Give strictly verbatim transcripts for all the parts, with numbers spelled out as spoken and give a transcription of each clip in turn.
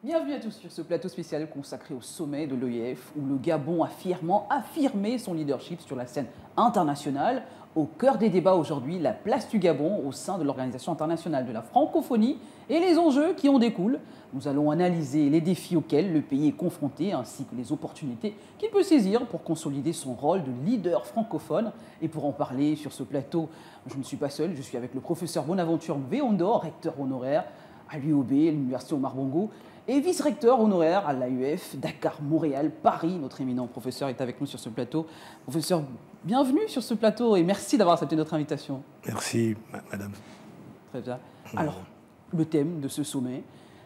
Bienvenue à tous sur ce plateau spécial consacré au sommet de l'O I F, où le Gabon a fièrement affirmé son leadership sur la scène internationale. Au cœur des débats aujourd'hui, la place du Gabon au sein de l'Organisation internationale de la francophonie et les enjeux qui en découlent. Nous allons analyser les défis auxquels le pays est confronté, ainsi que les opportunités qu'il peut saisir pour consolider son rôle de leader francophone. Et pour en parler sur ce plateau, je ne suis pas seul, je suis avec le professeur Bonaventure Mveondo, recteur honoraire à l'U O B, l'Université Omar Bongo, et vice-recteur honoraire à l'A U F, Dakar, Montréal, Paris. Notre éminent professeur est avec nous sur ce plateau. Professeur, bienvenue sur ce plateau et merci d'avoir accepté notre invitation. Merci, madame. Très bien. Alors, le thème de ce sommet,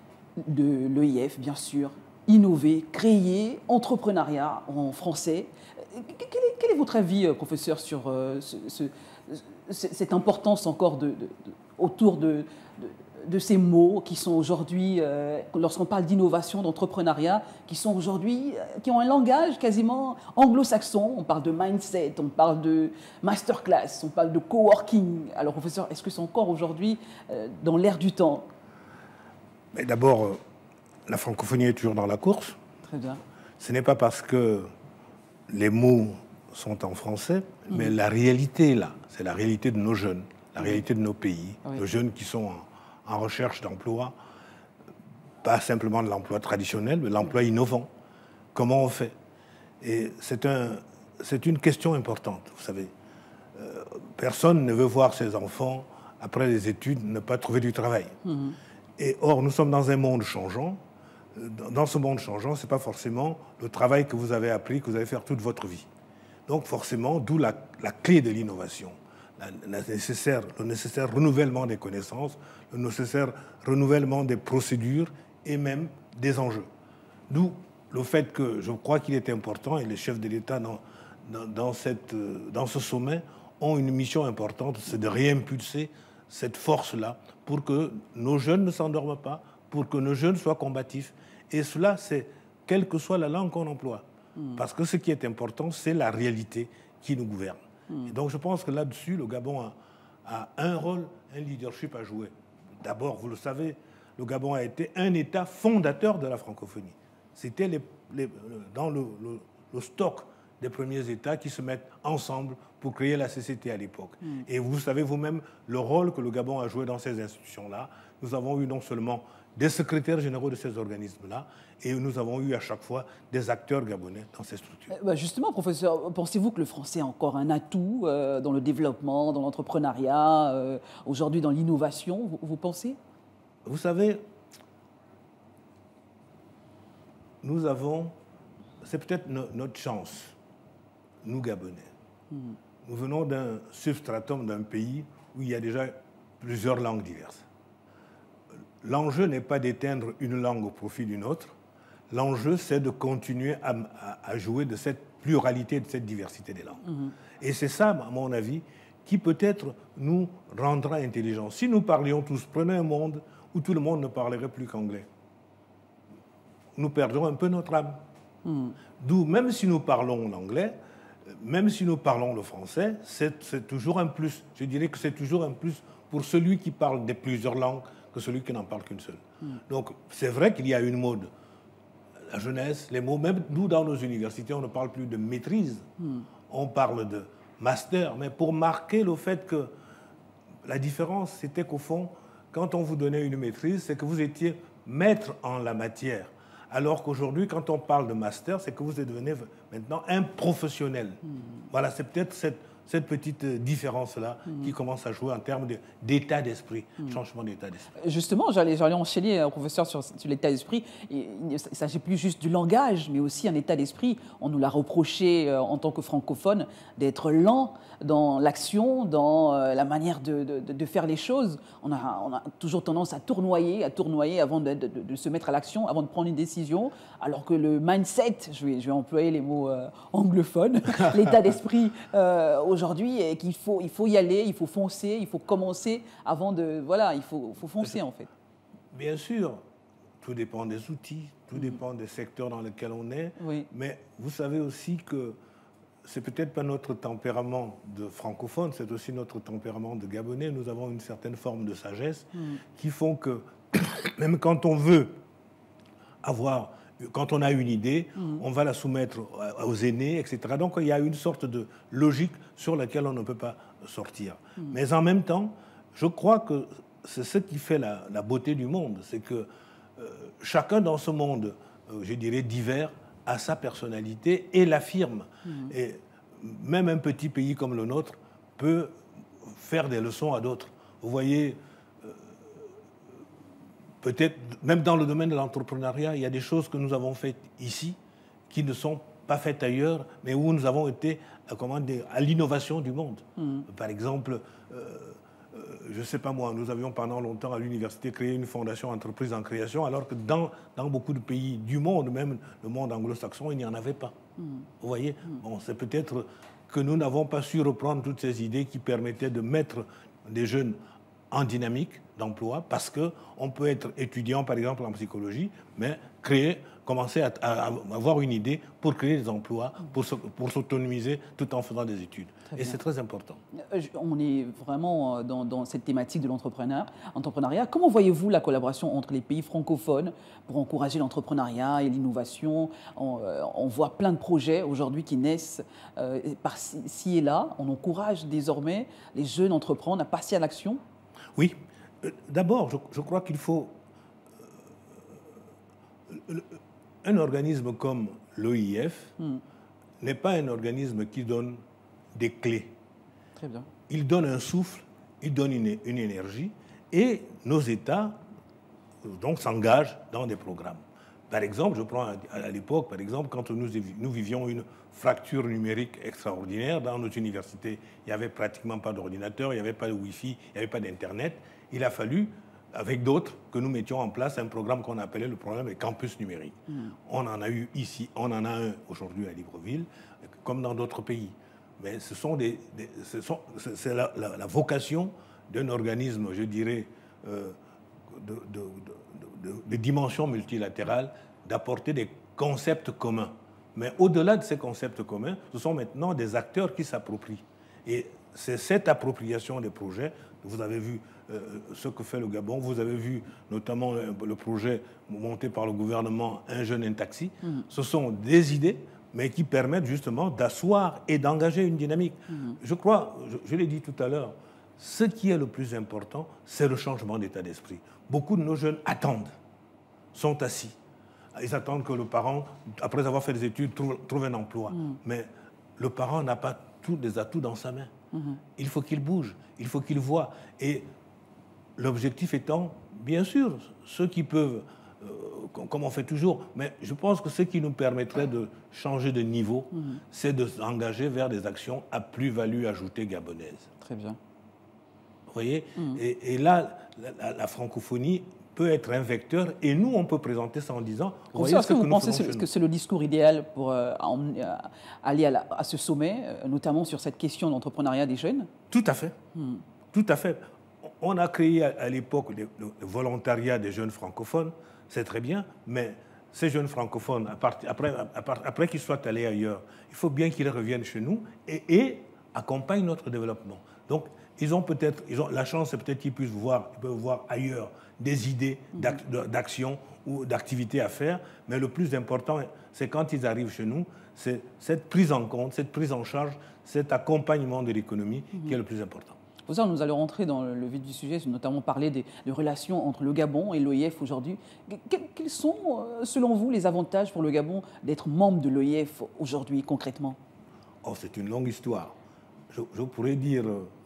de l'O I F, bien sûr, innover, créer, entrepreneuriat en français. Quel est, quel est votre avis, professeur, sur euh, ce, ce, cette importance encore de, de, de, autour de... de de ces mots qui sont aujourd'hui, euh, lorsqu'on parle d'innovation, d'entrepreneuriat, qui sont aujourd'hui, euh, qui ont un langage quasiment anglo-saxon. On parle de mindset, on parle de masterclass, on parle de coworking. Alors, professeur, est-ce que c'est encore aujourd'hui euh, dans l'air du temps? Mais d'abord, euh, la francophonie est toujours dans la course. Très bien. Ce n'est pas parce que les mots sont en français, mmh. mais la réalité est là. C'est la réalité de nos jeunes, la mmh. réalité de nos pays, oui. nos jeunes qui sont en en recherche d'emploi, pas simplement de l'emploi traditionnel, mais l'emploi innovant. Comment on fait? Et c'est un, c'est une question importante, vous savez. Euh, personne ne veut voir ses enfants, après les études, ne pas trouver du travail. Mmh. Et or, nous sommes dans un monde changeant. Dans ce monde changeant, ce n'est pas forcément le travail que vous avez appris, que vous allez faire toute votre vie. Donc forcément, d'où la, la clé de l'innovation. La nécessaire, le nécessaire renouvellement des connaissances, le nécessaire renouvellement des procédures et même des enjeux. D'où le fait que je crois qu'il est important, et les chefs de l'État dans, dans, dans, cette, dans ce sommet ont une mission importante, c'est de réimpulser cette force-là pour que nos jeunes ne s'endorment pas, pour que nos jeunes soient combatifs. Et cela, c'est quelle que soit la langue qu'on emploie. Mmh. Parce que ce qui est important, c'est la réalité qui nous gouverne. Et donc je pense que là-dessus, le Gabon a, a un rôle, un leadership à jouer. D'abord, vous le savez, le Gabon a été un État fondateur de la francophonie. C'était les, les, dans le, le, le stock des premiers États qui se mettent ensemble pour créer la C C T à l'époque. Mm. Et vous savez vous-même le rôle que le Gabon a joué dans ces institutions-là. Nous avons eu non seulement des secrétaires généraux de ces organismes-là, et nous avons eu à chaque fois des acteurs gabonais dans ces structures. Bah justement, professeur, pensez-vous que le français a encore un atout euh, dans le développement, dans l'entrepreneuriat, euh, aujourd'hui dans l'innovation, vous, vous pensez? Vous savez, nous avons, c'est peut-être no, notre chance, nous Gabonais. Mmh. Nous venons d'un substratum d'un pays où il y a déjà plusieurs langues diverses. L'enjeu n'est pas d'éteindre une langue au profit d'une autre. L'enjeu, c'est de continuer à, à, à jouer de cette pluralité, de cette diversité des langues. Mmh. Et c'est ça, à mon avis, qui peut-être nous rendra intelligents. Si nous parlions tous, prenez un monde où tout le monde ne parlerait plus qu'anglais, nous perdrons un peu notre âme. Mmh. D'où, même si nous parlons l'anglais, même si nous parlons le français, c'est, c'est toujours un plus. Je dirais que c'est toujours un plus pour celui qui parle de plusieurs langues que celui qui n'en parle qu'une seule. Mmh. Donc, c'est vrai qu'il y a une mode. La jeunesse, les mots, même nous, dans nos universités, on ne parle plus de maîtrise. Mmh. On parle de master. Mais pour marquer le fait que la différence, c'était qu'au fond, quand on vous donnait une maîtrise, c'est que vous étiez maître en la matière. Alors qu'aujourd'hui, quand on parle de master, c'est que vous êtes devenu maintenant un professionnel. Mmh. Voilà, c'est peut-être cette, cette petite différence-là mmh. qui commence à jouer en termes de, d'état d'esprit, mmh. changement d'état d'esprit. Justement, j'allais, j'allais enchaîner, professeur, sur, sur l'état d'esprit. Il ne s'agit plus juste du langage, mais aussi un état d'esprit. On nous l'a reproché euh, en tant que francophone d'être lent dans l'action, dans euh, la manière de, de, de faire les choses. On a, on a toujours tendance à tournoyer, à tournoyer avant de, de, de se mettre à l'action, avant de prendre une décision, alors que le mindset, je vais, je vais employer les mots euh, anglophones, l'état d'esprit euh, aujourd'hui est qu'il faut, il faut y aller, il faut foncer, il faut commencer avant de... Voilà, il faut, faut foncer en fait. Bien sûr, tout dépend des outils, tout mmh. dépend des secteurs dans lesquels on est, oui. mais vous savez aussi que c'est peut-être pas notre tempérament de francophone, c'est aussi notre tempérament de Gabonais. Nous avons une certaine forme de sagesse mmh. qui font que même quand on veut avoir, quand on a une idée, mmh. on va la soumettre aux aînés, et cetera. Donc il y a une sorte de logique sur laquelle on ne peut pas sortir. Mmh. Mais en même temps, je crois que c'est ce qui fait la, la beauté du monde, c'est que euh, chacun dans ce monde, euh, je dirais divers, a sa personnalité et l'affirme. Mmh. Et même un petit pays comme le nôtre peut faire des leçons à d'autres. Vous voyez, euh, peut-être, même dans le domaine de l'entrepreneuriat, il y a des choses que nous avons faites ici qui ne sont pas faites ailleurs, mais où nous avons été comment dire, à l'innovation du monde. Mmh. Par exemple, euh, euh, je ne sais pas moi, nous avions pendant longtemps à l'université créé une fondation entreprise en création, alors que dans, dans beaucoup de pays du monde, même le monde anglo-saxon, il n'y en avait pas. Mmh. Vous voyez, mmh. bon, c'est peut-être que nous n'avons pas su reprendre toutes ces idées qui permettaient de mettre des jeunes en dynamique d'emploi, parce qu'on peut être étudiant, par exemple, en psychologie, mais créer, commencer à, à avoir une idée pour créer des emplois, pour, pour s'autonomiser tout en faisant des études. Et c'est très important. On est vraiment dans, dans cette thématique de l'entrepreneuriat. Comment voyez-vous la collaboration entre les pays francophones pour encourager l'entrepreneuriat et l'innovation? on, on voit plein de projets aujourd'hui qui naissent euh, par-ci et là. On encourage désormais les jeunes entrepreneurs à passer à l'action. Oui. D'abord, je, je crois qu'il faut... Euh, un organisme comme l'O I F hmm. n'est pas un organisme qui donne des clés. Très bien. Il donne un souffle, il donne une, une énergie, et nos États donc s'engagent dans des programmes. Par exemple, je prends à, à l'époque, par exemple, quand nous, nous vivions une fracture numérique extraordinaire dans nos universités, il n'y avait pratiquement pas d'ordinateur, il n'y avait pas de Wi-Fi, il n'y avait pas d'Internet. Il a fallu, avec d'autres, que nous mettions en place un programme qu'on appelait le programme des campus numériques. Mmh. On en a eu ici, on en a un aujourd'hui à Libreville, comme dans d'autres pays. Mais ce sont des, des ce sont, c'est la, la, la vocation d'un organisme, je dirais, euh, de, de, de, de, de dimension multilatérale, d'apporter des concepts communs. Mais au-delà de ces concepts communs, ce sont maintenant des acteurs qui s'approprient. Et c'est cette appropriation des projets. Vous avez vu euh, ce que fait le Gabon, vous avez vu notamment le, le projet monté par le gouvernement Un jeune, un taxi. Mmh. Ce sont des idées, mais qui permettent justement d'asseoir et d'engager une dynamique. Mmh. Je crois, je, je l'ai dit tout à l'heure, ce qui est le plus important, c'est le changement d'état d'esprit. Beaucoup de nos jeunes attendent, sont assis. Ils attendent que le parent, après avoir fait des études, trouve, trouve un emploi. Mmh. Mais le parent n'a pas tous les atouts dans sa main. Mmh. Il faut qu'il bouge, il faut qu'il voie. Et l'objectif étant, bien sûr, ceux qui peuvent, euh, comme on fait toujours, mais je pense que ce qui nous permettrait de changer de niveau, mmh. c'est de s'engager vers des actions à plus-value ajoutée gabonaise. Très bien. Vous voyez, mmh. et, et là, la, la francophonie peut être un vecteur, et nous, on peut présenter ça en disant... Vous voyez Est-ce que, que vous pensez que, que c'est le discours idéal pour euh, emmener, euh, aller à, la, à ce sommet, euh, notamment sur cette question d'entrepreneuriat des jeunes? Tout à fait. Hmm. Tout à fait. On a créé à, à l'époque le, le volontariat des jeunes francophones, c'est très bien, mais ces jeunes francophones, à part, après, à part, après qu'ils soient allés ailleurs, il faut bien qu'ils reviennent chez nous et, et accompagnent notre développement. Donc, ils ont peut-être, ils ont la chance, c'est peut-être qu'ils puissent voir, ils peuvent voir ailleurs des idées d'action ou d'activités à faire, mais le plus important, c'est quand ils arrivent chez nous, c'est cette prise en compte, cette prise en charge, cet accompagnement de l'économie mmh. qui est le plus important. Pour ça, nous allons rentrer dans le vif du sujet, notamment parler des, des relations entre le Gabon et l'O I F aujourd'hui. Quels sont, selon vous, les avantages pour le Gabon d'être membre de l'O I F aujourd'hui, concrètement? Oh, c'est une longue histoire. Je, je pourrais dire,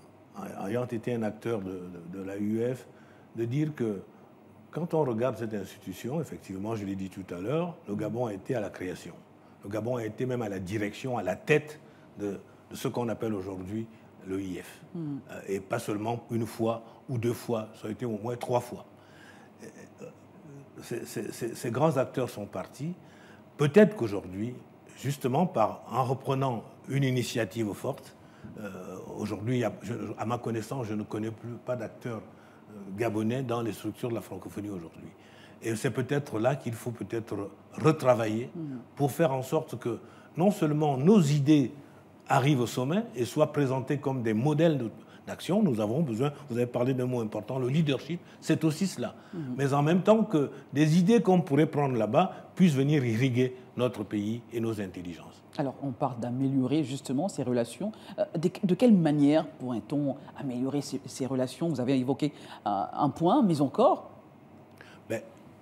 ayant été un acteur de, de, de l'A U F, de dire que quand on regarde cette institution, effectivement, je l'ai dit tout à l'heure, le Gabon a été à la création. Le Gabon a été même à la direction, à la tête de, de ce qu'on appelle aujourd'hui l'O I F. Mmh. Et pas seulement une fois ou deux fois, ça a été au moins trois fois. Ces, ces, ces grands acteurs sont partis. Peut-être qu'aujourd'hui, justement, par, en reprenant une initiative forte, euh, aujourd'hui, à ma connaissance, je ne connais plus pas d'acteurs gabonais dans les structures de la francophonie aujourd'hui. Et c'est peut-être là qu'il faut peut-être retravailler mmh. pour faire en sorte que non seulement nos idées arrivent au sommet et soient présentées comme des modèles de, d'action, nous avons besoin, vous avez parlé d'un mot important, le leadership, c'est aussi cela. Mmh. Mais en même temps que des idées qu'on pourrait prendre là-bas puissent venir irriguer notre pays et nos intelligences. Alors, on parle d'améliorer justement ces relations. De, de quelle manière pourrait-on améliorer ces, ces relations? Vous avez évoqué un, un point, mais encore ben,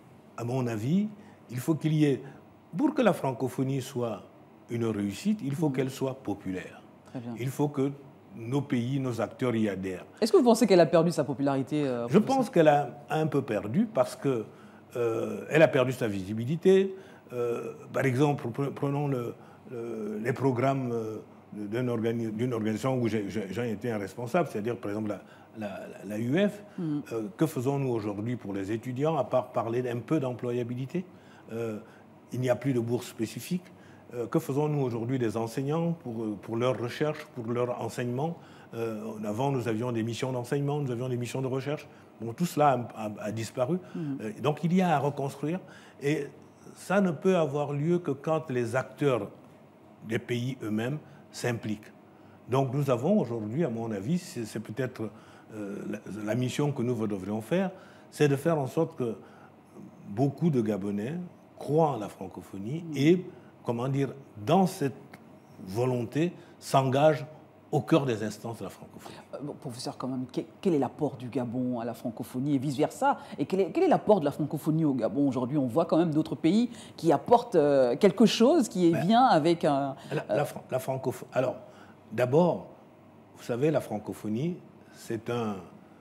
à mon avis, il faut qu'il y ait, pour que la francophonie soit une réussite, il faut mmh. qu'elle soit populaire. Très bien. Il faut que nos pays, nos acteurs y adhèrent. Est-ce que vous pensez qu'elle a perdu sa popularité euh, Je pense qu'elle a un peu perdu parce qu'elle euh, a perdu sa visibilité. Euh, par exemple, prenons le, le, les programmes d'une organi organisation où j'ai été un responsable, c'est-à-dire par exemple la, la, la U F. Mm. Euh, que faisons-nous aujourd'hui pour les étudiants, à part parler un peu d'employabilité? euh, Il n'y a plus de bourse spécifique. Euh, que faisons-nous aujourd'hui des enseignants pour, pour leur recherche, pour leur enseignement? euh, Avant, nous avions des missions d'enseignement, nous avions des missions de recherche. Bon, tout cela a, a, a disparu. Mmh. Euh, donc, il y a à reconstruire. Et ça ne peut avoir lieu que quand les acteurs des pays eux-mêmes s'impliquent. Donc, nous avons aujourd'hui, à mon avis, c'est peut-être euh, la, la mission que nous devrions faire, c'est de faire en sorte que beaucoup de Gabonais croient en la francophonie mmh. et comment dire, dans cette volonté, s'engage au cœur des instances de la francophonie. Euh, bon, professeur, quand même, quel, quel est l'apport du Gabon à la francophonie et vice-versa? Et quel est, quel est l'apport de la francophonie au Gabon aujourd'hui? On voit quand même d'autres pays qui apportent euh, quelque chose qui est bien avec un... La, la, la francophonie... Alors, d'abord, vous savez, la francophonie, c'est un...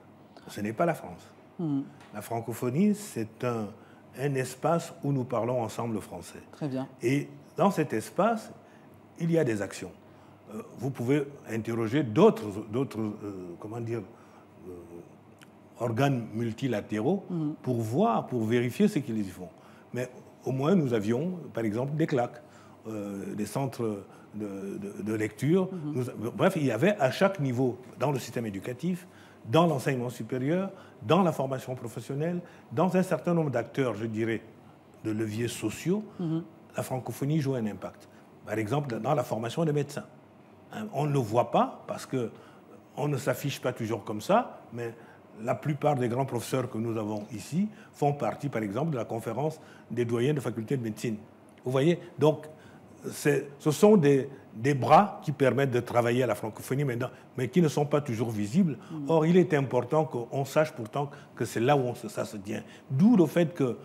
Ce n'est pas la France. Hmm. La francophonie, c'est un, un espace où nous parlons ensemble le français. Très bien. Et dans cet espace, il y a des actions. Euh, vous pouvez interroger d'autres, d'autres, euh, comment dire, euh, organes multilatéraux mmh. pour voir, pour vérifier ce qu'ils y font. Mais au moins, nous avions, par exemple, des C L A C, euh, des centres de, de, de lecture. Mmh. Nous, bref, il y avait à chaque niveau, dans le système éducatif, dans l'enseignement supérieur, dans la formation professionnelle, dans un certain nombre d'acteurs, je dirais, de leviers sociaux, mmh. la francophonie joue un impact. Par exemple, dans la formation des médecins. On ne le voit pas parce qu'on ne s'affiche pas toujours comme ça, mais la plupart des grands professeurs que nous avons ici font partie, par exemple, de la conférence des doyens de faculté de médecine. Vous voyez? Donc, ce sont des, des bras qui permettent de travailler à la francophonie, mais, dans, mais qui ne sont pas toujours visibles. Or, il est important qu'on sache pourtant que c'est là où on, ça se tient. D'où le fait que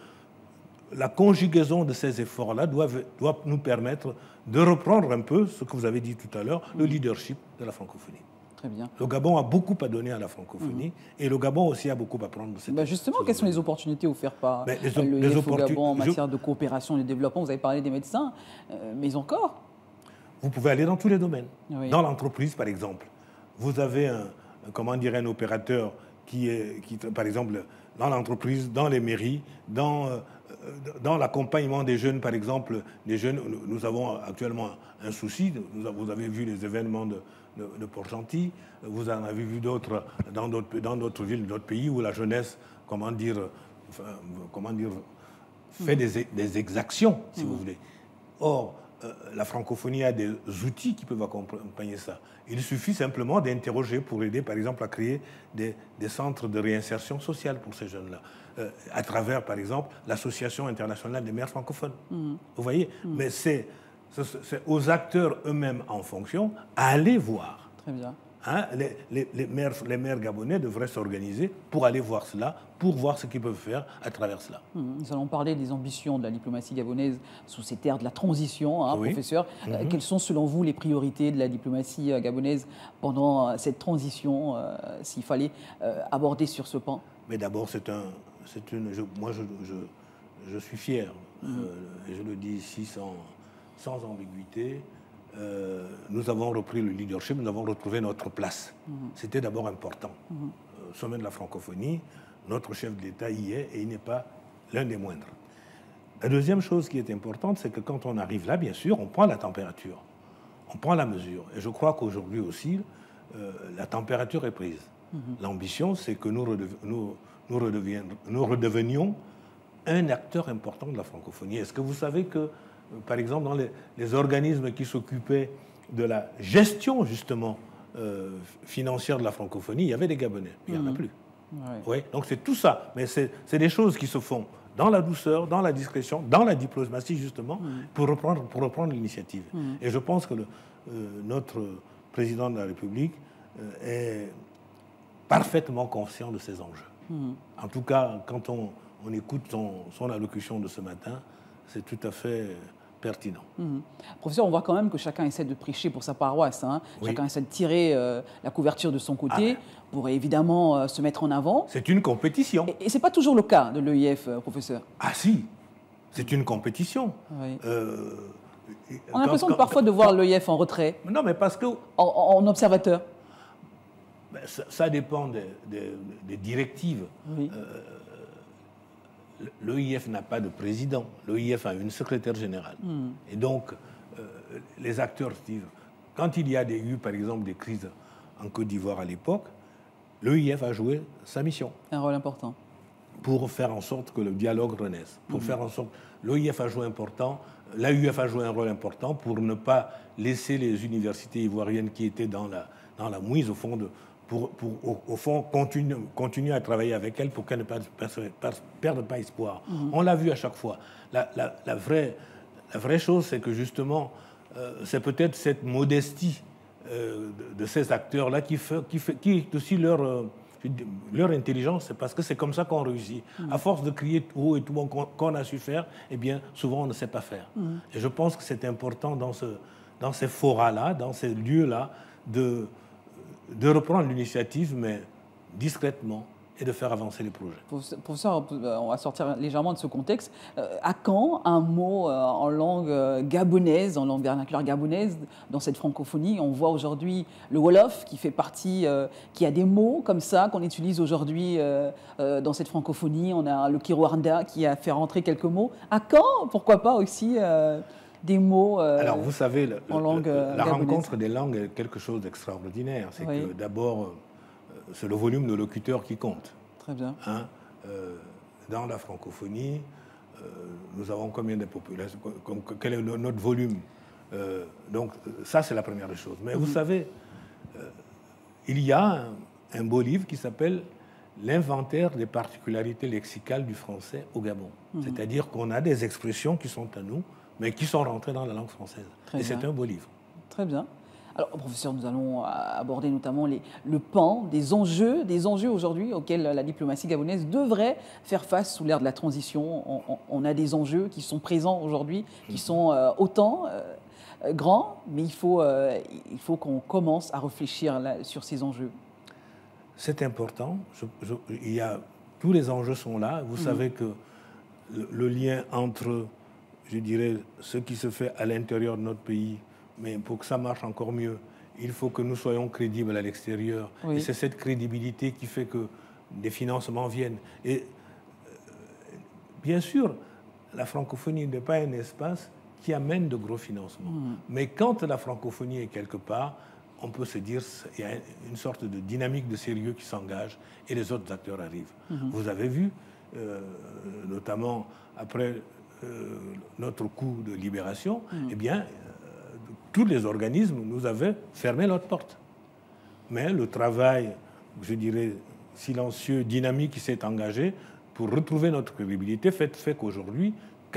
la conjugaison de ces efforts-là doit, doit nous permettre de reprendre un peu ce que vous avez dit tout à l'heure, mmh. le leadership de la francophonie. Très bien. Le Gabon a beaucoup à donner à la francophonie mmh. et le Gabon aussi a beaucoup à prendre de cette... Bah justement, quelles sont les opportunités offertes par ben, les, le les Gabon en matière je... de coopération et de développement? Vous avez parlé des médecins, euh, mais encore? Vous pouvez aller dans tous les domaines. Oui. Dans l'entreprise, par exemple, vous avez un, comment dire, un opérateur qui est, qui, par exemple, dans l'entreprise, dans les mairies, dans... Euh, dans l'accompagnement des jeunes, par exemple, des jeunes, nous avons actuellement un souci. Vous avez vu les événements de, de, de Port-Gentil, vous en avez vu d'autres dans d'autres villes, d'autres pays où la jeunesse, comment dire, enfin, comment dire fait mmh. des, des exactions, si mmh. vous voulez. Or, euh, la francophonie a des outils qui peuvent accompagner ça. Il suffit simplement d'interroger pour aider, par exemple, à créer des, des centres de réinsertion sociale pour ces jeunes-là, euh, à travers, par exemple, l'Association internationale des maires francophones. Mmh. Vous voyez? Mmh. Mais c'est aux acteurs eux-mêmes en fonction à aller voir. Très bien. Hein, les, les, les, maires, les maires gabonais devraient s'organiser pour aller voir cela, pour voir ce qu'ils peuvent faire à travers cela. Mmh. Nous allons parler des ambitions de la diplomatie gabonaise sous cette ère de la transition, hein, oui. professeur. Mmh. Euh, quelles sont selon vous les priorités de la diplomatie euh, gabonaise pendant euh, cette transition, euh, s'il fallait euh, aborder sur ce pan? Mais d'abord, c'est un, c'est une, je, moi je, je, je suis fier, mmh. euh, et je le dis ici sans, sans ambiguïté. Euh, nous avons repris le leadership, nous avons retrouvé notre place. Mmh. C'était d'abord important. Mmh. Euh, sommet de la francophonie, notre chef de l'État y est et il n'est pas l'un des moindres. La deuxième chose qui est importante, c'est que quand on arrive là, bien sûr, on prend la température, on prend la mesure. Et je crois qu'aujourd'hui aussi, euh, la température est prise. Mmh. L'ambition, c'est que nous, redev nous, nous, nous redevenions un acteur important de la francophonie. Est-ce que vous savez que par exemple, dans les, les organismes qui s'occupaient de la gestion, justement, euh, financière de la francophonie, il y avait des Gabonais. Il n'y en a plus. Ouais. Oui, donc c'est tout ça. Mais c'est des choses qui se font dans la douceur, dans la discrétion, dans la diplomatie, justement, mmh. pour reprendre, pour reprendre l'initiative. Mmh. Et je pense que le, euh, notre président de la République euh, est parfaitement conscient de ces enjeux. Mmh. En tout cas, quand on, on écoute son, son allocution de ce matin, c'est tout à fait pertinent. Mmh. Professeur, on voit quand même que chacun essaie de prêcher pour sa paroisse. Hein. Oui. Chacun essaie de tirer euh, la couverture de son côté ah. pour évidemment euh, se mettre en avant. C'est une compétition. Et, et ce n'est pas toujours le cas de l'E I F, euh, professeur. Ah si, c'est une compétition. Oui. Euh, on a l'impression parfois de voir l'E I F en retrait. Non, mais parce que... En, en observateur. Ben, ça, ça dépend des, des, des directives. Oui. Euh, L'E I F n'a pas de président. L'E I F a une secrétaire générale. Mm. Et donc, euh, les acteurs disent... Quand il y a des, eu, par exemple, des crises en Côte d'Ivoire à l'époque, l'E I F a joué sa mission. Un rôle important. Pour faire en sorte que le dialogue renaisse. Pour mm. faire en sorte... L'E I F a joué important, l'A U F a joué un rôle important pour ne pas laisser les universités ivoiriennes qui étaient dans la, dans la mouise, au fond, de, pour, pour au, au fond continuer, continuer à travailler avec elles pour qu'elles ne perdent pas espoir. Mm. On l'a vu à chaque fois. La, la, la, vraie, la vraie chose, c'est que justement, euh, c'est peut-être cette modestie euh, de, de ces acteurs-là qui, fait, qui, fait, qui est aussi leur... Euh, leur intelligence, c'est parce que c'est comme ça qu'on réussit. Mmh. À force de crier haut et tout bon qu'on a su faire, eh bien, souvent, on ne sait pas faire. Mmh. Et je pense que c'est important dans, ce, dans ces forats-là, dans ces lieux-là, de, de reprendre l'initiative, mais discrètement, et de faire avancer les projets. Professeur, on va sortir légèrement de ce contexte. À quand un mot en langue gabonaise, en langue vernaculaire gabonaise, dans cette francophonie? On voit aujourd'hui le Wolof qui fait partie, qui a des mots comme ça qu'on utilise aujourd'hui dans cette francophonie. On a le Kinyarwanda qui a fait rentrer quelques mots. À quand, pourquoi pas aussi, des mots Alors, vous savez, le, en langue le, la gabonaise. rencontre des langues est quelque chose d'extraordinaire. C'est oui. que d'abord... c'est le volume de locuteurs qui compte. Très bien. Hein, euh, dans la francophonie, euh, nous avons combien de populations? Quel est notre volume? euh, Donc, ça, c'est la première chose. Mais mm-hmm. vous savez, euh, il y a un, un beau livre qui s'appelle « L'inventaire des particularités lexicales du français au Gabon mm-hmm. ». C'est-à-dire qu'on a des expressions qui sont à nous, mais qui sont rentrées dans la langue française. Très Et c'est un beau livre. Très bien. Alors, professeur, nous allons aborder notamment les, le pan des enjeux, des enjeux aujourd'hui auxquels la diplomatie gabonaise devrait faire face sous l'ère de la transition. On, on, on a des enjeux qui sont présents aujourd'hui, qui sont euh, autant euh, grands, mais il faut, euh, il faut qu'on commence à réfléchir là, sur ces enjeux. C'est important. Je, je, il y a, tous les enjeux sont là. Vous mmh. savez que le, le lien entre, je dirais, ce qui se fait à l'intérieur de notre pays, mais pour que ça marche encore mieux, il faut que nous soyons crédibles à l'extérieur. Oui. Et c'est cette crédibilité qui fait que des financements viennent. Et euh, bien sûr, la francophonie n'est pas un espace qui amène de gros financements. Mmh. Mais quand la francophonie est quelque part, on peut se dire qu'il y a une sorte de dynamique de sérieux qui s'engage et les autres acteurs arrivent. Mmh. Vous avez vu, euh, notamment après euh, notre coup de libération, mmh. eh bien, tous les organismes nous avaient fermé notre porte. Mais le travail, je dirais, silencieux, dynamique qui s'est engagé pour retrouver notre crédibilité fait, fait qu'aujourd'hui,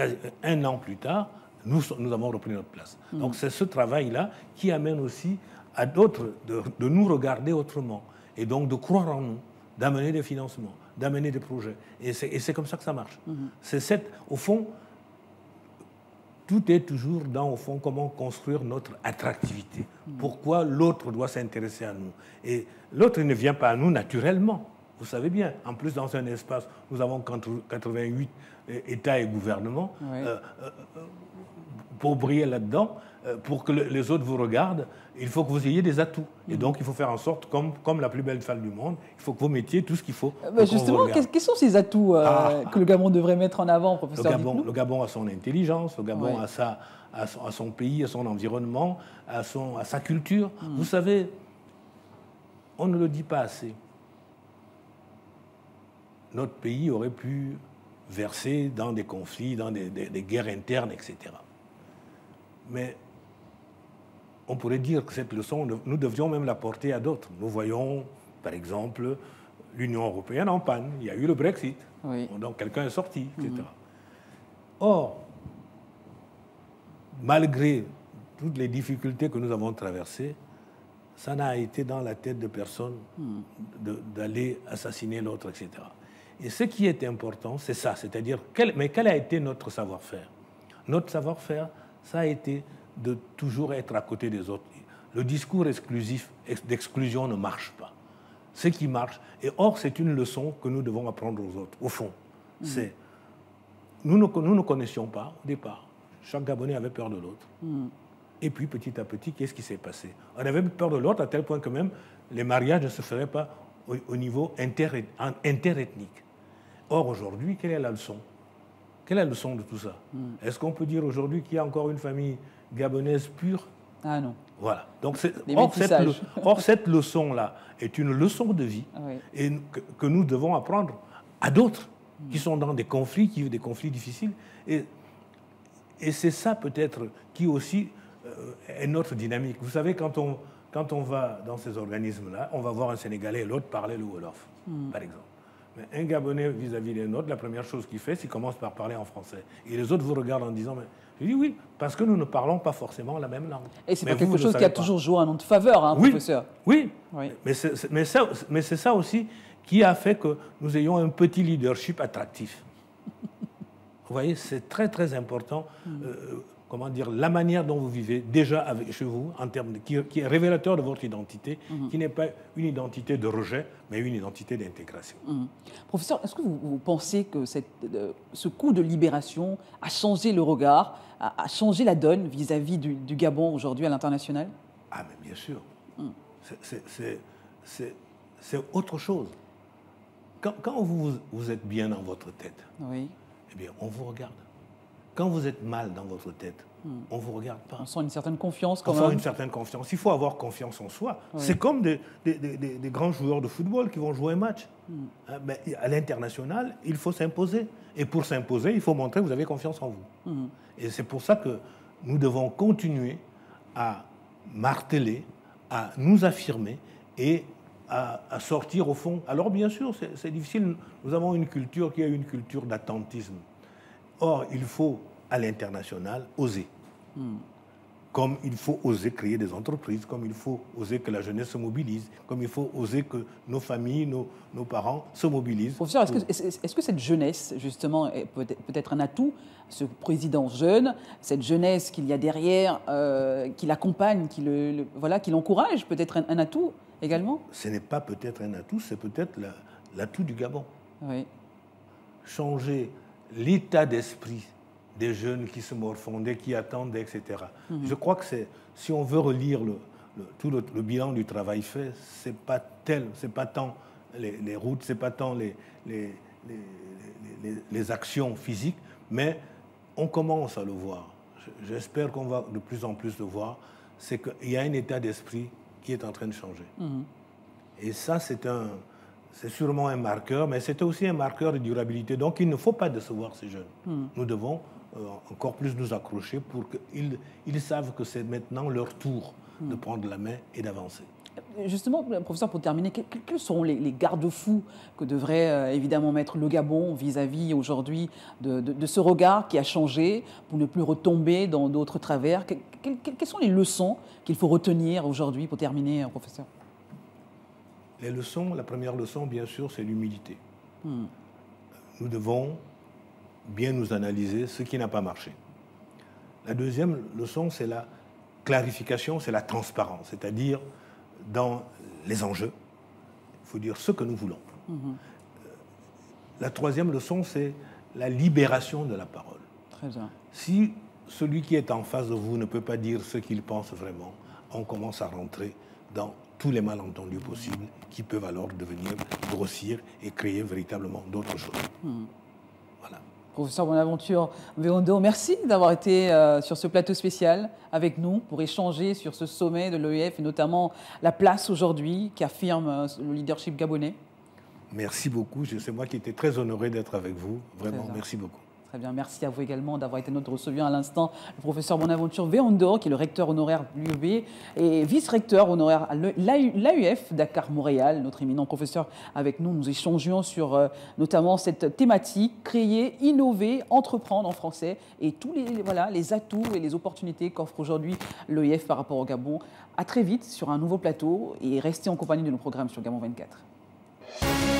un an plus tard, nous, nous avons repris notre place. Mmh. Donc c'est ce travail-là qui amène aussi à d'autres de, de nous regarder autrement et donc de croire en nous, d'amener des financements, d'amener des projets. Et c'est comme ça que ça marche. Mmh. C'est cette, au fond, tout est toujours dans, au fond, comment construire notre attractivité. Mmh. Pourquoi l'autre doit s'intéresser à nous. Et l'autre ne vient pas à nous naturellement. Vous savez bien, en plus, dans un espace, nous avons quatre-vingt-huit États et gouvernements. Oui. Euh, euh, pour briller là-dedans, euh, pour que le, les autres vous regardent, il faut que vous ayez des atouts. Mmh. Et donc, il faut faire en sorte, comme, comme la plus belle femme du monde, il faut que vous mettiez tout ce qu'il faut. Euh, bah justement, quels, quels sont ces atouts euh, ah. que le Gabon devrait mettre en avant, professeur? Le Gabon, le Gabon a son intelligence, le Gabon oui. a, sa, a, son, a son pays, a son environnement, a, son, a sa culture. Mmh. Vous savez, on ne le dit pas assez. Notre pays aurait pu verser dans des conflits, dans des, des, des guerres internes, et cetera. Mais on pourrait dire que cette leçon, nous devrions même la porter à d'autres. Nous voyons, par exemple, l'Union européenne en panne. Il y a eu le Brexit. Oui. Donc quelqu'un est sorti, et cetera. Mmh. Or, malgré toutes les difficultés que nous avons traversées, ça n'a été dans la tête de personne mmh. d'aller assassiner l'autre, et cetera. Et ce qui est important, c'est ça, c'est-à-dire, quel, mais quel a été notre savoir-faire? Notre savoir-faire, ça a été de toujours être à côté des autres. Le discours exclusif d'exclusion ne marche pas. Ce qui marche, et or, c'est une leçon que nous devons apprendre aux autres, au fond. Mmh. C'est, nous ne nous ne connaissions pas au départ. Chaque Gabonais avait peur de l'autre. Mmh. Et puis, petit à petit, qu'est-ce qui s'est passé? On avait peur de l'autre à tel point que même les mariages ne se feraient pas au, au niveau inter, interethnique. Or, aujourd'hui, quelle est la leçon? Quelle est la leçon de tout ça? mmh. Est-ce qu'on peut dire aujourd'hui qu'il y a encore une famille gabonaise pure? Ah non. Voilà. Donc, or, cette, le, or, cette leçon-là est une leçon de vie ah oui. et que, que nous devons apprendre à d'autres mmh. qui sont dans des conflits, qui vivent des conflits difficiles. Et, et c'est ça, peut-être, qui aussi euh, est notre dynamique. Vous savez, quand on, quand on va dans ces organismes-là, on va voir un Sénégalais et l'autre parler le Wolof, mmh. par exemple. Mais un Gabonais vis-à-vis des nôtres, la première chose qu'il fait, c'est qu'il commence par parler en français. Et les autres vous regardent en disant... Mais... Je dis oui, parce que nous ne parlons pas forcément la même langue. Et c'est pas quelque chose qui a pas. toujours joué un nom de faveur, hein, oui, professeur. Oui, oui. Mais c'est mais ça, mais c'est ça aussi qui a fait que nous ayons un petit leadership attractif. Vous voyez, c'est très très important. Mm. Euh, comment dire, la manière dont vous vivez déjà avec, chez vous, en termes de, qui, qui est révélateur de votre identité, mm-hmm. qui n'est pas une identité de rejet, mais une identité d'intégration. Mm. Professeur, est-ce que vous, vous pensez que cette, euh, ce coup de libération a changé le regard, a, a changé la donne vis-à-vis du, du Gabon aujourd'hui à l'international? Ah, mais bien sûr. Mm. C'est autre chose. Quand, quand vous, vous êtes bien dans votre tête, oui. eh bien, on vous regarde. Quand vous êtes mal dans votre tête, hmm. on ne vous regarde pas. On sent une certaine confiance quand on même. On sent une certaine confiance. Il faut avoir confiance en soi. Oui. C'est comme des, des, des, des grands joueurs de football qui vont jouer un match. Hmm. Hein, ben, à l'international, il faut s'imposer. Et pour s'imposer, il faut montrer que vous avez confiance en vous. Hmm. Et c'est pour ça que nous devons continuer à marteler, à nous affirmer et à, à sortir au fond. Alors bien sûr, c'est difficile. Nous avons une culture qui est une culture d'attentisme. Or, il faut, à l'international, oser. Hmm. Comme il faut oser créer des entreprises, comme il faut oser que la jeunesse se mobilise, comme il faut oser que nos familles, nos, nos parents se mobilisent. Professeur, est-ce que, est, est-ce que cette jeunesse, justement, peut, peut être un atout, ce président jeune, cette jeunesse qu'il y a derrière, euh, qui l'accompagne, qui le, le, voilà, qui l'encourage, peut être un, un atout également? Ce n'est pas peut-être un atout, c'est peut-être l'atout du Gabon. Oui. Changer l'état d'esprit des jeunes qui se morfondaient, qui attendent, et cetera. Mm-hmm. Je crois que c'est, si on veut relire le, le, tout le, le bilan du travail fait, c'est pas tel, c'est pas tant les, les routes, c'est pas tant les, les, les, les, les actions physiques, mais on commence à le voir. J'espère qu'on va de plus en plus le voir. C'est qu'il y a un état d'esprit qui est en train de changer. Mm-hmm. Et ça, c'est un... C'est sûrement un marqueur, mais c'est aussi un marqueur de durabilité. Donc, il ne faut pas décevoir ces jeunes. Mm. Nous devons euh, encore plus nous accrocher pour qu'ils ils savent que c'est maintenant leur tour mm. de prendre la main et d'avancer. Justement, professeur, pour terminer, quels seront les, les garde-fous que devrait euh, évidemment mettre le Gabon vis-à-vis aujourd'hui de, de, de ce regard qui a changé pour ne plus retomber dans d'autres travers? que, que, Quelles sont les leçons qu'il faut retenir aujourd'hui pour terminer, professeur? Les leçons, la première leçon, bien sûr, c'est l'humilité. Hmm. Nous devons bien nous analyser ce qui n'a pas marché. La deuxième leçon, c'est la clarification, c'est la transparence, c'est-à-dire dans les enjeux, il faut dire ce que nous voulons. Hmm. La troisième leçon, c'est la libération de la parole. Très bien. Si celui qui est en face de vous ne peut pas dire ce qu'il pense vraiment, on commence à rentrer dans tous les malentendus possibles qui peuvent alors devenir grossir et créer véritablement d'autres choses. Hmm. Voilà. Professeur Bonaventure Mveondo, merci d'avoir été euh, sur ce plateau spécial avec nous pour échanger sur ce sommet de l'O I F et notamment la place aujourd'hui qu'affirme euh, le leadership gabonais. Merci beaucoup. C'est moi qui étais très honoré d'être avec vous. Vraiment, merci beaucoup. Très bien, merci à vous également d'avoir été notre receveur à l'instant, le professeur Bonaventure Véandor, qui est le recteur honoraire de l'U B et vice-recteur honoraire à l'A U F Dakar-Montréal. Notre éminent professeur avec nous, nous échangions sur euh, notamment cette thématique, créer, innover, entreprendre en français et tous les, voilà, les atouts et les opportunités qu'offre aujourd'hui l'O I F par rapport au Gabon. À très vite sur un nouveau plateau et restez en compagnie de nos programmes sur Gabon vingt-quatre.